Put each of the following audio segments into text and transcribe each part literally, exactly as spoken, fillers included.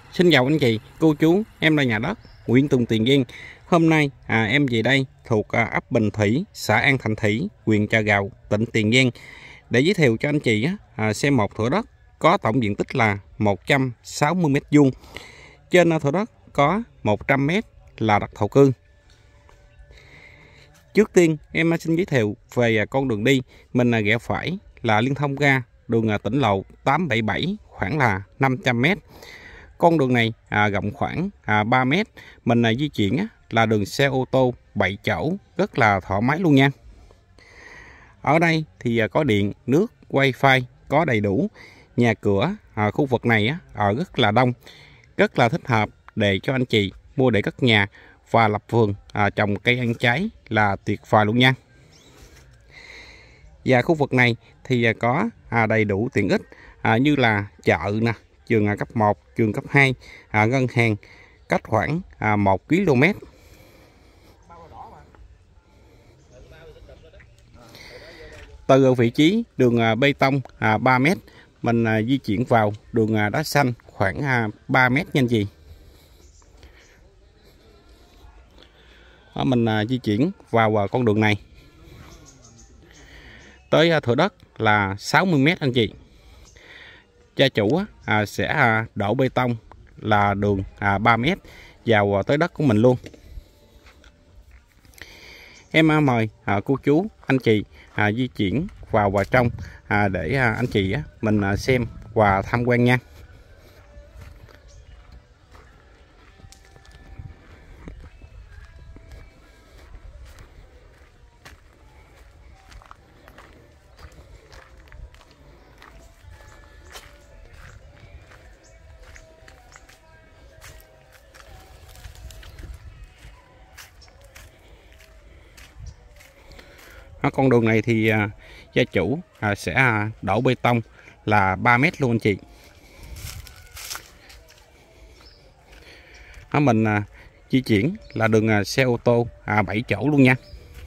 Xin chào anh chị, cô chú, em là nhà đất Nguyễn Tùng Tiền Giang. Hôm nay à, em về đây thuộc à, ấp Bình Thủy, xã An Thạnh Thủy, huyện Chợ Gạo, tỉnh Tiền Giang để giới thiệu cho anh chị á, à, xem một thửa đất có tổng diện tích là một trăm sáu mươi mét vuông. Trên à, thửa đất có một trăm mét là đất thổ cư. Trước tiên em xin giới thiệu về à, con đường đi. Mình à, ghé phải là liên thông ra đường à, tỉnh lộ tám bảy bảy khoảng là năm trăm mét. Con đường này à, rộng khoảng à, ba mét. Mình à, di chuyển á, là đường xe ô tô bảy chỗ rất là thoải mái luôn nha. Ở đây thì à, có điện, nước, wifi có đầy đủ. Nhà cửa à, khu vực này á, ở rất là đông, rất là thích hợp để cho anh chị mua để cất nhà và lập vườn à, trồng cây ăn trái là tuyệt vời luôn nha. Và khu vực này thì à, có à, đầy đủ tiện ích à, như là chợ nè, trường à, cấp một, trường cấp hai, à, ngân hàng cách khoảng à, một ki lô mét. Từ vị trí đường à, bê tông à, ba mét, mình à, di chuyển vào đường à, đá xanh khoảng à, ba mét nha anh chị. Đó, mình à, di chuyển vào à, con đường này tới à, thửa đất là sáu mươi mét anh chị. Gia chủ à, sẽ à, đổ bê tông là đường à, ba mét vào à, tới đất của mình luôn. Em à, mời à, cô chú anh chị à, di chuyển vào vào trong à, để à, anh chị á, mình à, xem và tham quan nha. Ở con đường này thì à, gia chủ à, sẽ à, đổ bê tông là ba mét luôn anh chị. Ở mình à, di chuyển là đường à, xe ô tô à, bảy chỗ luôn nha.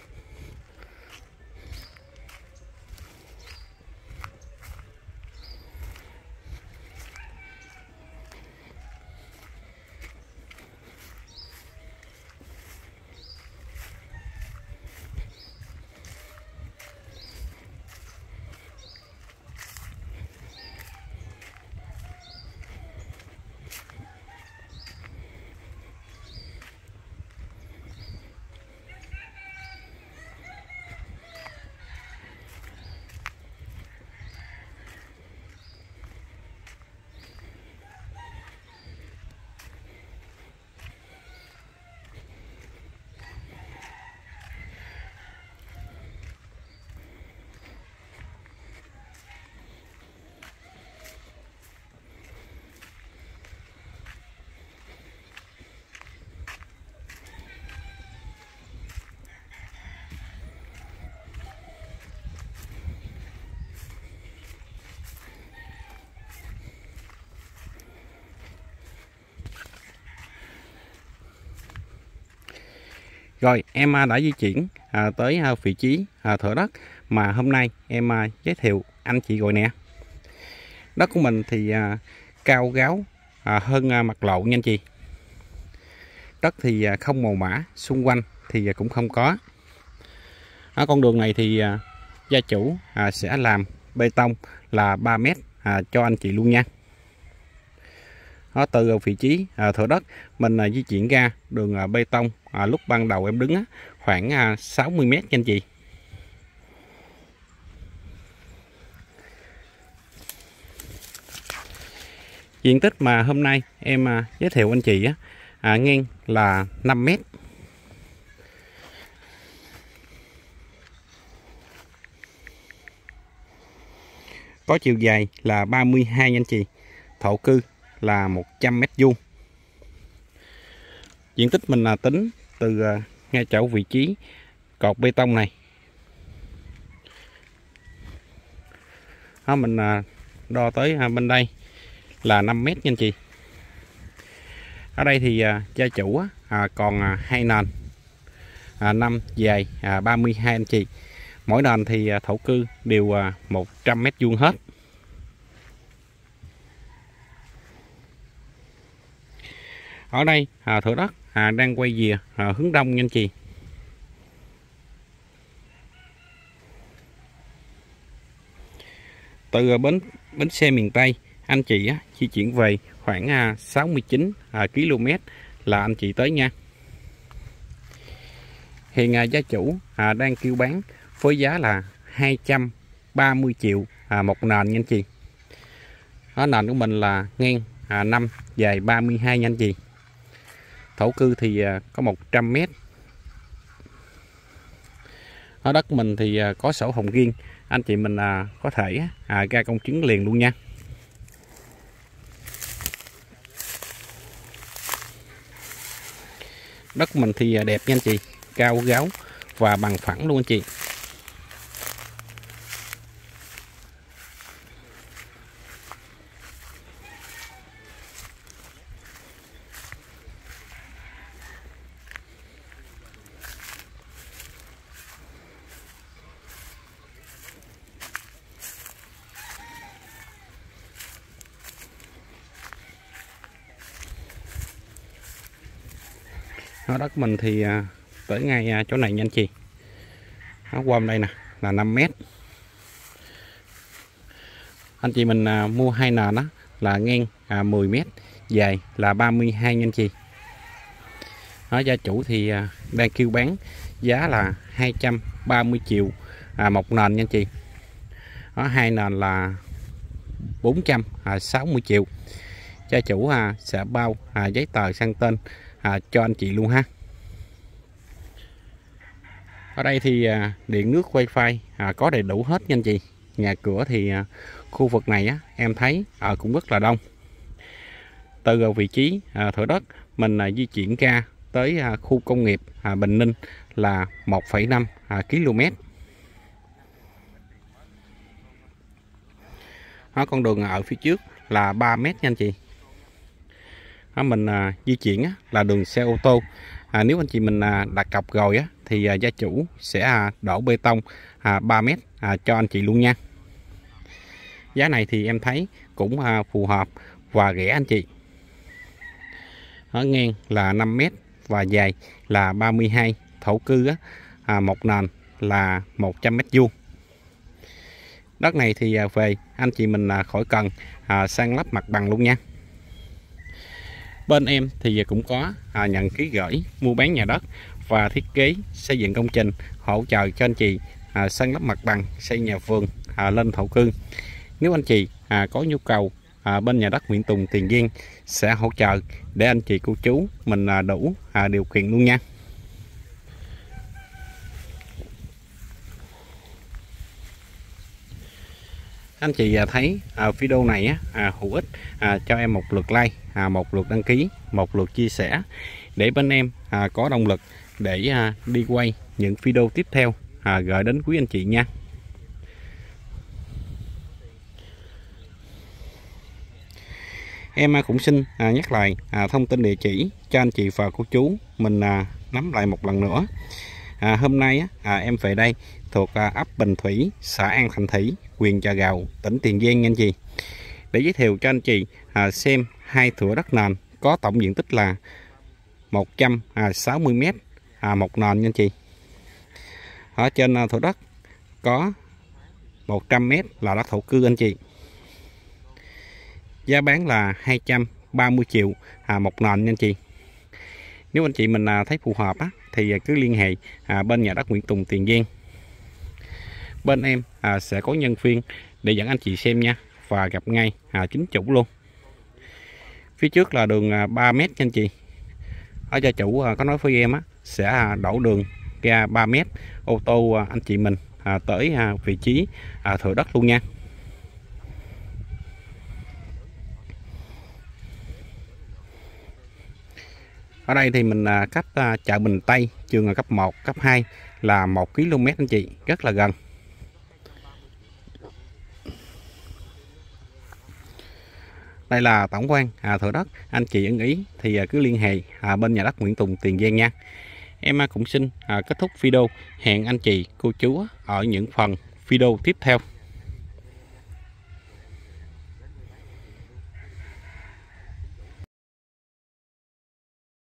Rồi em đã di chuyển à, tới à, vị trí à, thửa đất mà hôm nay em à, giới thiệu anh chị rồi nè. Đất của mình thì à, cao gáo à, hơn à, mặt lộ nha anh chị. Đất thì à, không màu mã, xung quanh thì à, cũng không có. Ở con đường này thì à, gia chủ à, sẽ làm bê tông là ba mét à, cho anh chị luôn nha. Đó, từ vị trí à, thửa đất mình à, di chuyển ra đường à, bê tông à, lúc ban đầu em đứng á, khoảng à, sáu mươi mét nha anh chị. Diện tích mà hôm nay em à, giới thiệu anh chị á, à, ngang là năm mét. Có chiều dài là ba mươi hai nha anh chị. Thổ cư là một trăm mét vuông. Diện tích mình là tính từ à, ngay chỗ vị trí cột bê tông này. Đó, mình à, đo tới à, bên đây là năm mét nha anh chị. Ở đây thì à, gia chủ à, còn à, hai nền à, năm dài à, ba mươi hai anh chị. Mỗi nền thì à, thổ cư đều à, một trăm mét vuông hết. Ở đây à, thửa đất à, đang quay về à, hướng đông nha anh chị. Từ bến bến xe miền Tây anh chị á, di chuyển về khoảng à, sáu mươi chín à, ki lô mét là anh chị tới nha. Hiện à, gia chủ à, đang kêu bán với giá là hai trăm ba mươi triệu à, một nền nha anh chị. Ở nền của mình là ngang à, năm, dài ba mươi hai nha anh chị. Thổ cư thì à, có một trăm mét. Ở đất mình thì à, có sổ hồng riêng, anh chị mình à, có thể à, ra công chứng liền luôn nha. Đất mình thì à, đẹp nha anh chị, cao ráo và bằng phẳng luôn anh chị. Ở đất mình thì à, tới ngay à, chỗ này nha anh chị. Nó qua đây nè là năm mét. Anh chị mình à, mua hai nền đó là ngang à, mười mét, dài là ba mươi hai nha anh chị. Đó, gia chủ thì à, đang kêu bán giá là hai trăm ba mươi triệu à, một nền nha anh chị. Đó, hai nền là bốn trăm sáu mươi triệu. Gia chủ à, sẽ bao à, giấy tờ sang tên à, cho anh chị luôn ha. Ở đây thì à, điện nước wifi à, có đầy đủ hết nha anh chị. Nhà cửa thì à, khu vực này á, em thấy à, cũng rất là đông. Từ vị trí à, thửa đất mình à, di chuyển ra tới à, khu công nghiệp à, Bình Ninh là một phẩy năm à, ki lô mét. Đó, con đường ở phía trước là ba mét nha anh chị. Đó, mình à, di chuyển á, là đường xe ô tô. À, nếu anh chị mình à, đặt cọc rồi á, thì à, gia chủ sẽ à, đổ bê tông à, ba mét à, cho anh chị luôn nha. Giá này thì em thấy cũng à, phù hợp và rẻ anh chị. Ở ngang là năm mét và dài là ba mươi hai. Thổ cư á, à, một nền là một trăm mét vuông. Đất này thì à, về anh chị mình à, khỏi cần à, san lấp mặt bằng luôn nha. Bên em thì cũng có à, nhận ký gửi mua bán nhà đất và thiết kế xây dựng công trình, hỗ trợ cho anh chị à, san lấp mặt bằng, xây nhà vườn à, lên thổ cư. Nếu anh chị à, có nhu cầu à, bên nhà đất Nguyễn Tùng Tiền Giang sẽ hỗ trợ để anh chị cô chú mình à, đủ à, điều kiện luôn nha. Anh chị à, thấy à, video này á, à, hữu ích à, cho em một lượt like, à, một lượt đăng ký, một lượt chia sẻ để bên em à, có động lực để à, đi quay những video tiếp theo à, gửi đến quý anh chị nha. Em cũng xin à, nhắc lại à, thông tin địa chỉ cho anh chị và cô chú mình à, nắm lại một lần nữa. À, hôm nay á, à, em về đây thuộc à, ấp Bình Thủy, xã An Thạnh Thủy, huyện Chợ Gạo, tỉnh Tiền Giang nha anh chị. Để giới thiệu cho anh chị à, xem hai thửa đất nền có tổng diện tích là một trăm sáu mươi mét à, một nền nha anh chị. Ở trên à, thửa đất có một trăm mét là đất thổ cư anh chị. Giá bán là hai trăm ba mươi triệu à, một nền nha anh chị. Nếu anh chị mình à, thấy phù hợp á, thì cứ liên hệ à, bên nhà đất Nguyễn Tùng Tiền Giang. Bên em à, sẽ có nhân viên để dẫn anh chị xem nha, và gặp ngay à, chính chủ luôn. Phía trước là đường à, ba mét nha anh chị. Ở gia chủ à, có nói với em á, sẽ à, đổ đường ra ba mét ô tô à, anh chị mình à, tới à, vị trí à, thửa đất luôn nha. Ở đây thì mình à, cách à, chợ Bình Tây, trường cấp một, cấp hai là một ki lô mét anh chị, rất là gần. Đây là tổng quan à, thửa đất, anh chị ưng ý thì à, cứ liên hệ à, bên nhà đất Nguyễn Tùng Tiền Giang nha. Em à, cũng xin à, kết thúc video, hẹn anh chị cô chú ở những phần video tiếp theo.